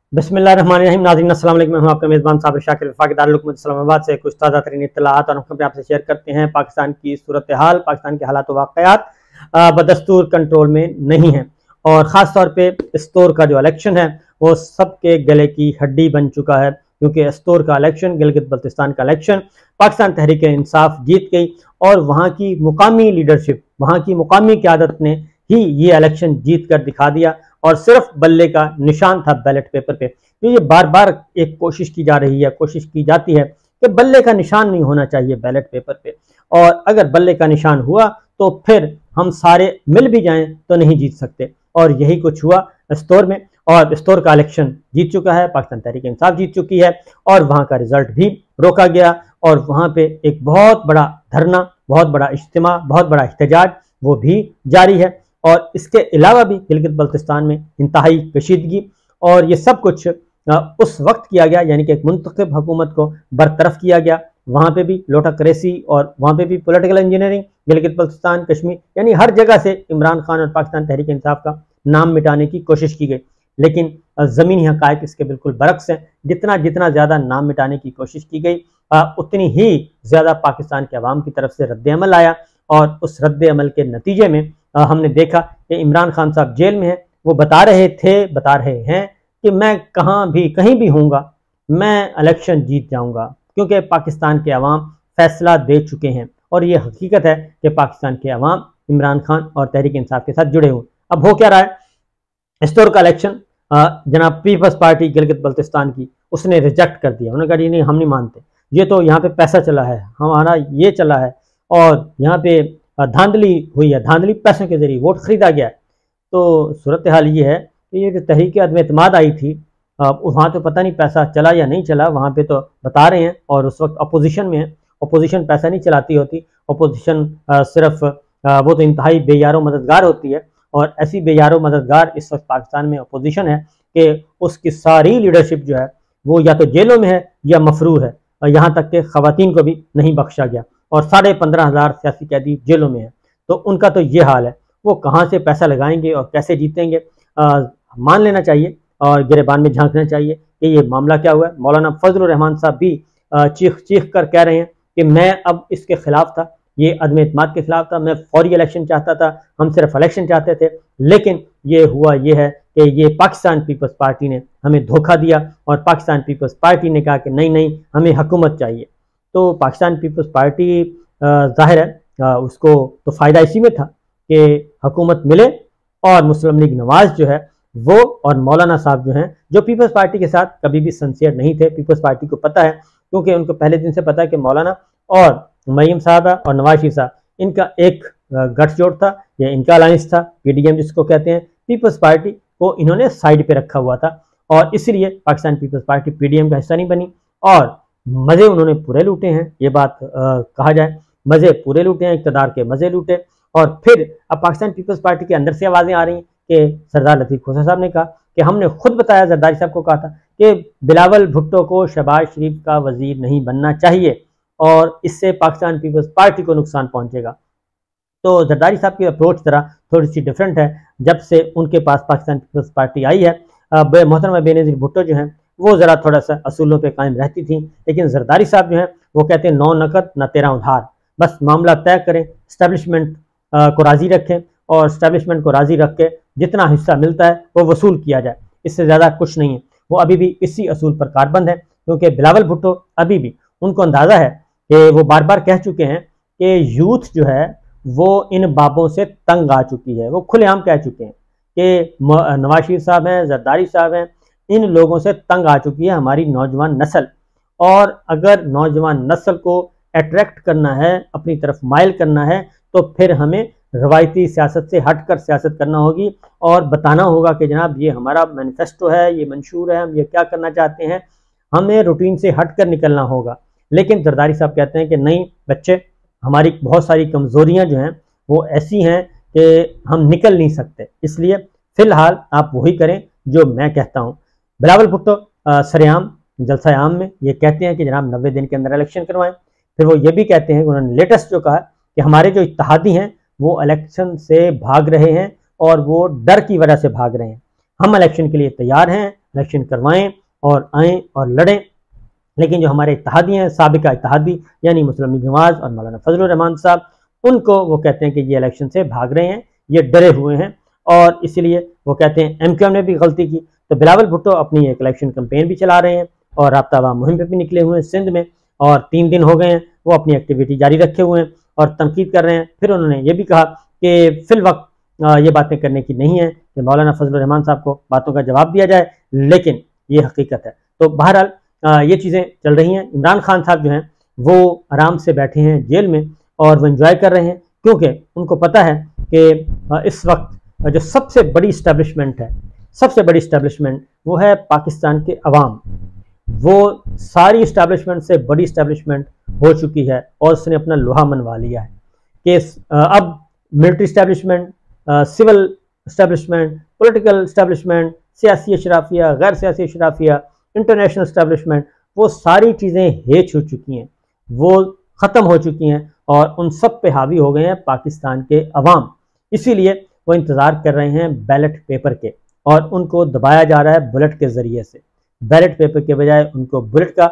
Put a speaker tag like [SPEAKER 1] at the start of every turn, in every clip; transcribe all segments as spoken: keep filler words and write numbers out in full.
[SPEAKER 1] बिस्मिल्लाहिर्रहमानिर्रहीम। नाज़रीन अस्सलाम वालेकुम। मैं हूं आपका मेज़बान साबिर शाकिर वफाकी दारुल हुकूमत इस्लामाबाद से कुछ ताज़ा तरीन इत्तलाआत और हम पे आपसे शेयर करते हैं। पाकिस्तान की सूरत हाल, पाकिस्तान के हालात वाक़यात बदस्तूर कंट्रोल में नहीं है और ख़ास तौर पे इस्तोर का जो इलेक्शन है वो सबके गले की हड्डी बन चुका है, क्योंकि इस्तोर का इलेक्शन, गिलगित बल्तिस्तान का इलेक्शन पाकिस्तान तहरीक इंसाफ जीत गई और वहाँ की मुकामी लीडरशिप, वहाँ की मुकामी क़यादत ने ही ये इलेक्शन जीत कर दिखा दिया और सिर्फ बल्ले का निशान था बैलेट पेपर पे। तो ये बार बार एक कोशिश की जा रही है, कोशिश की जाती है कि बल्ले का निशान नहीं होना चाहिए बैलेट पेपर पे, और अगर बल्ले का निशान हुआ तो फिर हम सारे मिल भी जाएं तो नहीं जीत सकते। और यही कुछ हुआ इस्तोर में, और इस्तोर का इलेक्शन जीत चुका है, पाकिस्तान तहरीक इंसाफ जीत चुकी है और वहाँ का रिजल्ट भी रोका गया और वहाँ पे एक बहुत बड़ा धरना, बहुत बड़ा इज्तिमा, बहुत बड़ा एहतजाज वो भी जारी है। और इसके अलावा भी गिलगित बल्तिस्तान में इंतहाई कशीदगी, और ये सब कुछ उस वक्त किया गया, यानी कि एक मुंतखब हुकूमत को बरतरफ किया गया। वहाँ पे भी लोटाक्रेसी और वहाँ पे भी पॉलिटिकल इंजीनियरिंग, गिलगित बल्तिस्तान, कश्मीर, यानी हर जगह से इमरान खान और पाकिस्तान तहरीक इंसाफ का नाम मिटाने की कोशिश की गई। लेकिन ज़मीनी हक़ाइक़ इसके बिल्कुल बरक्स हैं। जितना जितना ज़्यादा नाम मिटाने की कोशिश की गई, उतनी ही ज़्यादा पाकिस्तान के अवाम की तरफ से रद्द-ए-अमल आया और उस रद्द-ए-अमल के नतीजे में हमने देखा कि इमरान खान साहब जेल में हैं। वो बता रहे थे, बता रहे हैं कि मैं कहाँ भी कहीं भी होऊंगा, मैं इलेक्शन जीत जाऊंगा, क्योंकि पाकिस्तान के अवाम फैसला दे चुके हैं। और ये हकीकत है कि पाकिस्तान के अवाम इमरान खान और तहरीक इंसाफ के साथ जुड़े हुए। अब हो क्या रहा है, इस्तोर का इलेक्शन जनाब पीपल्स पार्टी गिलगित बल्तिस्तान की, उसने रिजेक्ट कर दिया। उन्होंने कहा नहीं, हम नहीं मानते, ये तो यहाँ पे पैसा चला है, हमारा ये चला है और यहाँ पे धांधली हुई है, धांधली पैसों के जरिए वोट खरीदा गया है। तो सूरत हाल ये है कि ये जो तहरीक अदम-ए-एतमाद आई थी, वहाँ तो पता नहीं पैसा चला या नहीं चला, वहाँ पे तो बता रहे हैं, और उस वक्त अपोजिशन में है। अपोजिशन पैसा नहीं चलाती होती, अपोजिशन सिर्फ आ, वो तो इंतहाई बेयारो मददगार होती है, और ऐसी बेयारो मददगार इस वक्त पाकिस्तान में अपोजिशन है कि उसकी सारी लीडरशिप जो है वो या तो जेलों में है या मफरूर है, और यहाँ तक कि ख़वातीन को भी नहीं बख्शा गया और साढ़े पंद्रह हज़ार सियासी कैदी जेलों में है। तो उनका तो ये हाल है, वो कहाँ से पैसा लगाएंगे और कैसे जीतेंगे। आ, मान लेना चाहिए और गिरेबान में झांकना चाहिए कि ये मामला क्या हुआ है। मौलाना फजल रहमान साहब भी चीख चीख कर कह रहे हैं कि मैं अब इसके खिलाफ था, ये अदम एतमाद के खिलाफ था, मैं फौरी इलेक्शन चाहता था, हम सिर्फ इलेक्शन चाहते थे, लेकिन ये हुआ ये है कि ये पाकिस्तान पीपल्स पार्टी ने हमें धोखा दिया और पाकिस्तान पीपल्स पार्टी ने कहा कि नहीं नहीं, हमें हुकूमत चाहिए। तो पाकिस्तान पीपल्स पार्टी ज़ाहिर है उसको तो फ़ायदा इसी में था कि हुकूमत मिले, और मुस्लिम लीग नवाज जो है वो और मौलाना साहब जो हैं, जो पीपल्स पार्टी के साथ कभी भी सिंसियर नहीं थे, पीपल्स पार्टी को पता है, क्योंकि उनको पहले दिन से पता है कि मौलाना और मरीम साहबा और नवाज शरीफ साहब, इनका एक गठजोड़ था, या इनका अलायंस था, पीडीएम जिसको कहते हैं। पीपल्स पार्टी को इन्होंने साइड पे रखा हुआ था और इसलिए पाकिस्तान पीपल्स पार्टी पीडीएम का हिस्सा नहीं बनी, और मज़े उन्होंने पूरे लूटे हैं। ये बात आ, कहा जाए, मज़े पूरे लूटे हैं, इक़्तिदार के मज़े लूटे। और फिर अब पाकिस्तान पीपल्स पार्टी के अंदर से आवाज़ें आ रही हैं कि सरदार लतीफ़ खोसा साहब ने कहा कि हमने खुद बताया, जरदारी साहब को कहा था कि बिलावल भुट्टो को शहबाज शरीफ का वज़ीर नहीं बनना चाहिए और इससे पाकिस्तान पीपल्स पार्टी को नुकसान पहुँचेगा। तो जरदारी साहब की अप्रोच तरह थोड़ी सी डिफरेंट है जब से उनके पास पाकिस्तान पीपल्स पार्टी आई है। मोहतरमा बेनज़ीर भुट्टो जो हैं वो ज़रा थोड़ा सा असूलों पे कायम रहती थी, लेकिन जरदारी साहब जो हैं वो कहते हैं नौ नकद न तेरह उधार, बस मामला तय करें, इस्टेब्लिशमेंट को राज़ी रखें और इस्टेब्लिशमेंट को राज़ी रख के जितना हिस्सा मिलता है वो वसूल किया जाए, इससे ज़्यादा कुछ नहीं है। वो अभी भी इसी असूल पर कारबंद है, क्योंकि बिलावल भुट्टो अभी भी, उनको अंदाज़ा है कि वो बार बार कह चुके हैं कि यूथ जो है वो इन बाबों से तंग आ चुकी है। वो खुलेआम कह चुके हैं कि नवाज शरीफ साहब हैं, जरदारी साहब हैं, इन लोगों से तंग आ चुकी है हमारी नौजवान नस्ल, और अगर नौजवान नस्ल को अट्रैक्ट करना है, अपनी तरफ माइल करना है, तो फिर हमें रवायती सियासत से हटकर सियासत करना होगी और बताना होगा कि जनाब ये हमारा मैनिफेस्टो है, ये मंशूर है, हम ये क्या करना चाहते हैं, हमें रूटीन से हटकर निकलना होगा। लेकिन जरदारी साहब कहते हैं कि नहीं बच्चे, हमारी बहुत सारी कमज़ोरियाँ जो हैं वो ऐसी हैं कि हम निकल नहीं सकते, इसलिए फ़िलहाल आप वही करें जो मैं कहता हूँ। बिलावल भुट्टो सरेआम जलसा आम में ये कहते हैं कि जनाब नब्बे दिन के अंदर इलेक्शन करवाएं। फिर वो ये भी कहते हैं कि उन्होंने लेटेस्ट जो कहा कि हमारे जो इत्तेहादी हैं वो इलेक्शन से भाग रहे हैं और वो डर की वजह से भाग रहे हैं। हम इलेक्शन के लिए तैयार हैं, الیکشن کروائیں اور آئیں اور لڑیں، لیکن جو ہمارے اتحادی ہیں، سابقہ اتحادی یعنی مسلم لیگ نواز اور مولانا فضل الرحمان صاحب، ان کو وہ کہتے ہیں کہ یہ الیکشن سے بھاگ رہے ہیں، یہ ڈرے ہوئے ہیں، اور اسی لیے وہ کہتے ہیں ایم کیو ایم نے بھی غلطی کی۔ تو بلاول بھٹو اپنی ایک الیکشن کمپین بھی چلا رہے ہیں اور رابطہ عوام مہم پہ بھی نکلے ہوئے ہیں سندھ میں، اور تین دن ہو گئے ہیں وہ اپنی ایکٹیویٹی جاری رکھے ہوئے ہیں اور تنقید کر رہے ہیں۔ پھر انہوں نے یہ بھی کہا کہ فی الوقت یہ باتیں کرنے کی نہیں ہیں کہ مولانا فضل الرحمان صاحب کو باتوں کا جواب دیا جائے، لیکن یہ حقیقت ہے۔ تو بہرحال یہ چیزیں چل رہی ہیں۔ عمران خان صاحب جو ہیں وہ آرام سے بیٹھے ہیں جیل میں اور وہ انجوائے کر رہے ہیں، کیونکہ ان کو پتہ ہے کہ اس وقت جو سب سے بڑی اسٹیبلشمنٹ ہے، سب سے بڑی اسٹیبلشمنٹ وہ ہے پاکستان کے عوام۔ وہ ساری اسٹیبلشمنٹ سے بڑی اسٹیبلشمنٹ ہو چکی ہے اور اس نے اپنا لوہا منوا لیا ہے کہ اب military establishment, civil establishment, political establishment, سیاسی اشرافیہ، غیر سیاسی اشرافیہ، انٹرنیشنل اسٹیبلشمنٹ، وہ ساری چیزیں ہیچ ہو چکی ہیں، وہ ختم ہو چکی ہیں اور ان سب پہ حاوی ہو گئے ہیں پاکستان کے عوام۔ اسی لیے وہ انتظار کر رہے ہیں بیلٹ پیپر کے، اور ان کو دبایا جا رہا ہے بلٹ کے ذریعے سے۔ بیلٹ پیپر کے بجائے ان کو بلٹ کا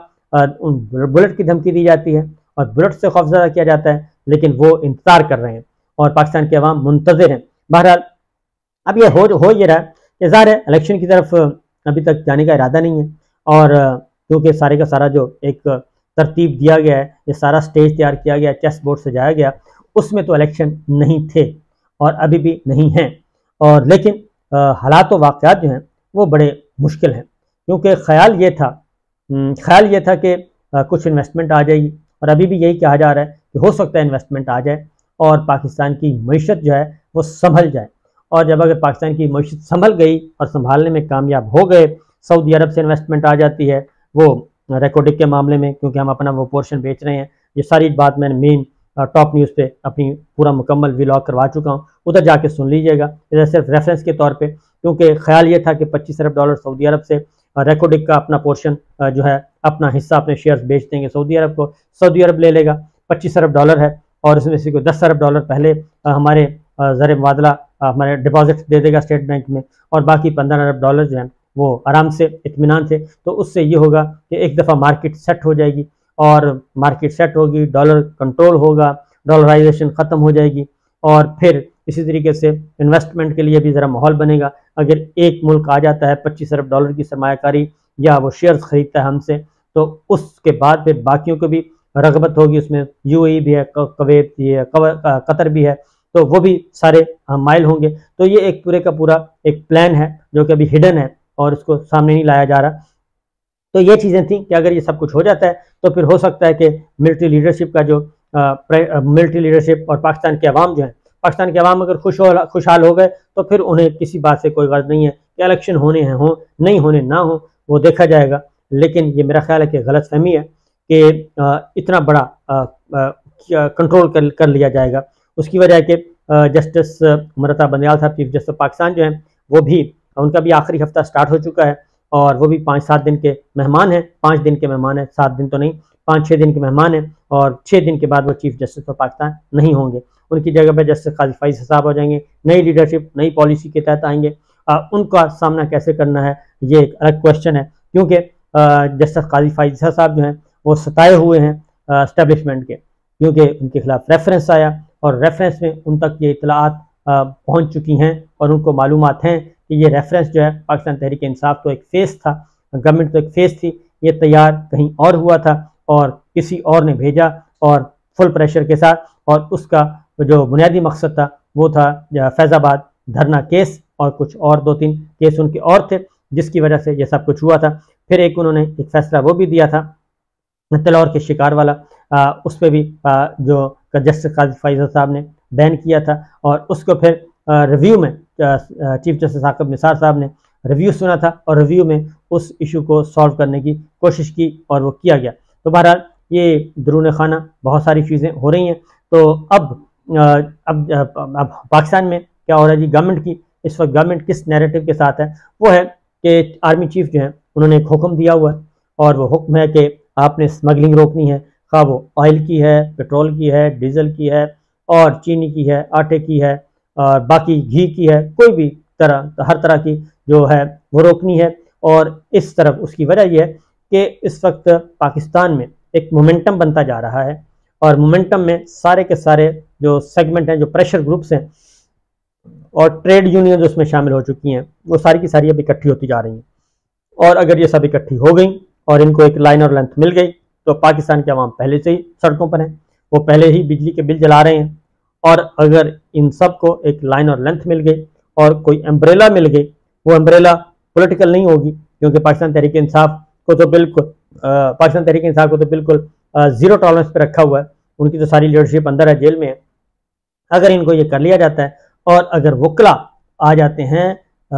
[SPEAKER 1] بلٹ کی دھمکی دی جاتی ہے اور بلٹ سے خوفزدہ کیا جاتا ہے، لیکن وہ انتظار کر رہے ہیں اور پاکستان کے عوام منتظر ہیں۔ بہرحال اب یہ ہو ہو یہ رہا ہے کہ ظاہر ہے الیکشن کی طرف ابھی تک جانے کا ارادہ نہیں ہے، اور کیونکہ سارے کا سارا جو ایک ترتیب دیا گیا ہے، یہ سارا سٹیج تیار کیا گیا، چیس بورڈ سے جایا گیا، اس میں تو الیکشن نہیں تھے اور ابھی بھی نہیں ہیں، اور لیکن حالات و واقعات جو ہیں وہ بڑے مشکل ہیں، کیونکہ خیال یہ تھا خیال یہ تھا کہ کچھ انویسٹمنٹ آ جائے گی، اور ابھی بھی یہی کہا جا رہا ہے کہ ہو سکتا ہے انویسٹمنٹ آ جائے اور پاکستان کی معیشت جو ہے وہ سنبھل جائے۔ اور جب اگر پاکستان کی معیشت سنبھل گئی اور سنبھالنے میں کامیاب ہو گئے، سعودی عرب سے انویسٹمنٹ آ جاتی ہے، وہ ریکارڈنگ کے معاملے میں، کیونکہ ہم اپنا وہ پورشن بیچ رہے ہیں، یہ ساری بات میں نے مین ٹاپ نیوز پہ اپنی پورا مکمل ویلاگ کروا چکا ہوں، ادھر جا کے سن لیجئے گا، صرف ریفرنس کے طور پہ، کیونکہ خیال یہ تھا کہ پچیس ارب ڈالر سعودی عرب سے ریکارڈنگ کا اپنا پورشن جو ہے، اپنا حصہ اپنے شیئرز بیچ دیں گے سعودی عرب کو، سعودی عرب لے لے گا، پچیس ارب ڈالر ہے، اور اس میں سے کوئی دس ارب ڈالر پہلے ہمارے زر مبادلہ ہمارے ڈپازٹ دے دے گا اسٹیٹ بینک میں، اور باقی پندرہ ارب ڈالر جو ہیں وہ آرام سے اطمینان سے۔ تو اس سے یہ ہوگا کہ ایک دفعہ مارکیٹ سیٹ ہو جائے گی، اور مارکیٹ سیٹ ہوگی، ڈالر کنٹرول ہوگا، ڈالرائزیشن ختم ہو جائے گی، اور پھر اسی طریقے سے انویسٹمنٹ کے لیے بھی ذرا ماحول بنے گا۔ اگر ایک ملک آ جاتا ہے پچیس ارب ڈالر کی سرمایہ کاری یا وہ شیئرز خریدتا ہے ہم سے، تو اس کے بعد پھر باقیوں کو بھی رغبت ہوگی، اس میں یو اے ای بھی ہے، کویت بھی ہے، قطر بھی ہے، تو وہ بھی سارے مائل ہوں گے۔ تو یہ ایک پورے کا پورا ایک پلان ہے جو کہ ابھی ہڈن ہے اور اس کو سامنے نہیں لایا جا رہا۔ تو یہ چیزیں تھیں کہ اگر یہ سب کچھ ہو جاتا ہے تو پھر ہو سکتا ہے کہ ملٹری لیڈرشپ کا جو ملٹری لیڈرشپ اور پاکستان کے عوام جو ہیں، پاکستان کے عوام اگر خوش ہو خوشحال ہو گئے تو پھر انہیں کسی بات سے کوئی غرض نہیں ہے کہ الیکشن ہونے ہیں ہوں، نہیں ہونے نہ ہوں، وہ دیکھا جائے گا۔ لیکن یہ میرا خیال ہے کہ غلط فہمی ہے کہ اتنا بڑا کنٹرول کر کر لیا جائے گا۔ اس کی وجہ ہے کہ جسٹس مرتا بندیال صاحب چیف جسٹس پاکستان جو ہیں، وہ بھی ان کا بھی آخری ہفتہ سٹارٹ ہو چکا ہے، اور وہ بھی پانچ سات دن کے مہمان ہیں، پانچ دن کے مہمان ہیں، سات دن تو نہیں، پانچ چھ دن کے مہمان ہیں، اور چھ دن کے بعد وہ چیف جسٹس آف پاکستان نہیں ہوں گے۔ ان کی جگہ پہ جسٹس قاضی فائز صاحب ہو جائیں گے، نئی لیڈرشپ نئی پالیسی کے تحت آئیں گے۔ ان کا سامنا کیسے کرنا ہے یہ ایک الگ کوشچن ہے، کیونکہ جسٹس قاضی فائز صاحب جو ہیں وہ ستائے ہوئے ہیں اسٹیبلشمنٹ کے، کیونکہ ان کے خلاف ریفرنس آیا اور ریفرنس میں ان تک یہ اطلاعات پہنچ چکی ہیں اور ان کو معلومات ہیں کہ یہ ریفرنس جو ہے پاکستان تحریک انصاف تو ایک فیس تھا، گورنمنٹ تو ایک فیس تھی، یہ تیار کہیں اور ہوا تھا اور کسی اور نے بھیجا اور فل پریشر کے ساتھ، اور اس کا جو بنیادی مقصد تھا وہ تھا فیض آباد دھرنا کیس، اور کچھ اور دو تین کیس ان کے اور تھے جس کی وجہ سے یہ سب کچھ ہوا تھا۔ پھر ایک انہوں نے ایک فیصلہ وہ بھی دیا تھا تلور کے شکار والا، آ, اس پہ بھی آ, جو جسٹس قاضی فائز صاحب نے بین کیا تھا، اور اس کو پھر ریویو میں چیف جسٹس عاقب نثار صاحب نے ریویو سنا تھا اور ریویو میں اس ایشو کو سالو کرنے کی کوشش کی اور وہ کیا گیا۔ تو بہرحال یہ درون خانہ بہت ساری چیزیں ہو رہی ہیں۔ تو اب اب اب پاکستان میں کیا ہو رہا ہے جی، گورنمنٹ کی اس وقت گورنمنٹ کس نیریٹو کے ساتھ ہے، وہ ہے کہ آرمی چیف جو ہیں انہوں نے ایک حکم دیا ہوا ہے، اور وہ حکم ہے کہ آپ نے اسمگلنگ روکنی ہے، خواہ وہ آئل کی ہے، پیٹرول کی ہے، ڈیزل کی ہے، اور چینی کی ہے، آٹے کی ہے، اور باقی گھی کی ہے، کوئی بھی طرح ہر طرح کی جو ہے وہ روکنی ہے، اور اس طرف اس کی وجہ یہ ہے کہ اس وقت پاکستان میں ایک مومنٹم بنتا جا رہا ہے، اور مومنٹم میں سارے کے سارے جو سیگمنٹ ہیں، جو پریشر گروپس ہیں اور ٹریڈ یونین جو اس میں شامل ہو چکی ہیں، وہ ساری کی ساری اب اکٹھی ہوتی جا رہی ہیں، اور اگر یہ سب اکٹھی ہو گئیں اور ان کو ایک لائن اور لینتھ مل گئی تو پاکستان کے عوام پہلے سے ہی سڑکوں پر ہیں، وہ پہلے ہی بجلی کے بل جلا رہے ہیں، اور اگر ان سب کو ایک لائن اور لینتھ مل گئی اور کوئی امبریلا مل گئی، وہ امبریلا پولیٹیکل نہیں ہوگی، کیونکہ پاکستان تحریک انصاف کو تو بالکل پاکستان تحریک انصاف کو تو بالکل زیرو ٹالرنس پہ رکھا ہوا ہے، ان کی تو ساری لیڈرشپ اندر ہے، جیل میں ہے۔ اگر ان کو یہ کر لیا جاتا ہے اور اگر وکلا آ جاتے ہیں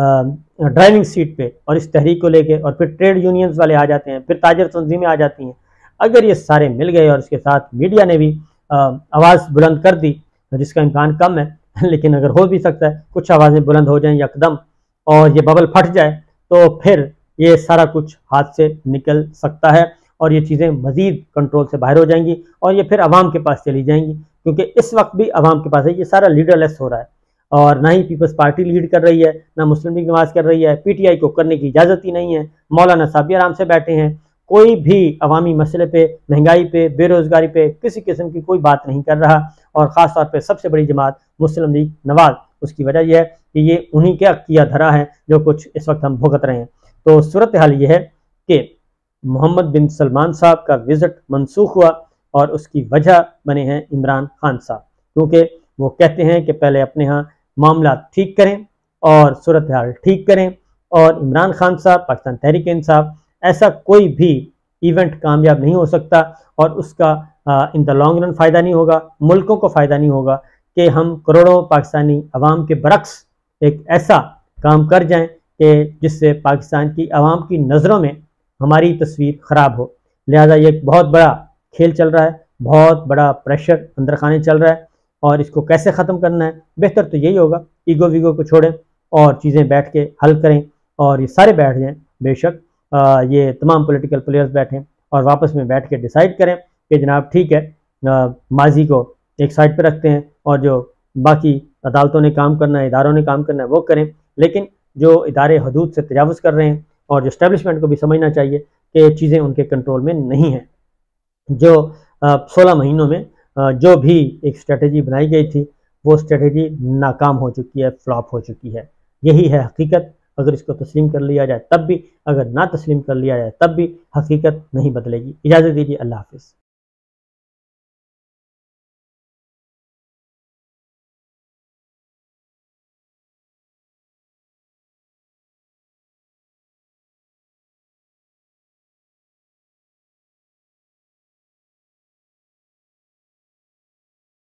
[SPEAKER 1] ڈرائیونگ سیٹ پہ اور اس تحریک کو لے کے، اور پھر ٹریڈ یونینز والے آ جاتے ہیں، پھر تاجر تنظیمیں آ جاتی ہیں، اگر یہ سارے مل گئے اور اس کے ساتھ میڈیا نے بھی آواز بلند کر دی، جس کا امکان کم ہے لیکن اگر ہو بھی سکتا ہے کچھ آوازیں بلند ہو جائیں یکدم اور یہ ببل پھٹ جائے، تو پھر یہ سارا کچھ ہاتھ سے نکل سکتا ہے اور یہ چیزیں مزید کنٹرول سے باہر ہو جائیں گی اور یہ پھر عوام کے پاس چلی جائیں گی، کیونکہ اس وقت بھی عوام کے پاس ہے، یہ سارا لیڈر لیس ہو رہا ہے، اور نہ ہی پیپلز پارٹی لیڈ کر رہی ہے، نہ مسلم لیگ نواز کر رہی ہے، پی ٹی آئی کو کرنے کی اجازت ہی نہیں ہے، مولانا صاحب بھی آرام سے بیٹھے ہیں، کوئی بھی عوامی مسئلے پہ، مہنگائی پہ، بے روزگاری پہ کسی قسم کی کوئی بات نہیں کر رہا، اور خاص طور پہ سب سے بڑی جماعت مسلم لیگ نواز، اس کی وجہ یہ ہے کہ یہ انہی کیا کیا دھرا ہے جو کچھ اس وقت ہم بھگت رہے ہیں۔ تو صورتحال یہ ہے کہ محمد بن سلمان صاحب کا وزٹ منسوخ ہوا اور اس کی وجہ بنے ہیں عمران خان صاحب، کیونکہ وہ کہتے ہیں کہ پہلے اپنے ہاں معاملات ٹھیک کریں اور صورتحال ٹھیک کریں، اور عمران خان صاحب، پاکستان تحریک انصاف، ایسا کوئی بھی ایونٹ کامیاب نہیں ہو سکتا اور اس کا ان دا لانگ رن فائدہ نہیں ہوگا، ملکوں کو فائدہ نہیں ہوگا کہ ہم کروڑوں پاکستانی عوام کے برعکس ایک ایسا کام کر جائیں کہ جس سے پاکستان کی عوام کی نظروں میں ہماری تصویر خراب ہو۔ لہذا یہ ایک بہت بڑا کھیل چل رہا ہے، بہت بڑا پریشر اندر خانے چل رہا ہے، اور اس کو کیسے ختم کرنا ہے، بہتر تو یہی ہوگا ایگو ویگو کو چھوڑیں اور چیزیں بیٹھ کے حل کریں، اور یہ سارے بیٹھ جائیں، بے شک یہ تمام پولیٹیکل پلیئرز بیٹھیں اور واپس میں بیٹھ کے ڈیسائیڈ کریں کہ جناب ٹھیک ہے، ماضی کو ایک سائڈ پہ رکھتے ہیں اور جو باقی عدالتوں نے کام کرنا ہے، اداروں نے کام کرنا ہے وہ کریں، لیکن جو ادارے حدود سے تجاوز کر رہے ہیں اور جو اسٹیبلشمنٹ کو بھی سمجھنا چاہیے کہ چیزیں ان کے کنٹرول میں نہیں ہیں۔ جو سولہ مہینوں میں جو بھی ایک اسٹریٹجی بنائی گئی تھی وہ اسٹریٹجی ناکام ہو چکی ہے، فلاپ ہو چکی ہے، یہی ہے حقیقت۔ اگر اس کو تسلیم کر لیا جائے تب بھی، اگر نہ تسلیم کر لیا جائے تب بھی، حقیقت نہیں بدلے گی۔ اجازت دیجیے، اللہ حافظ۔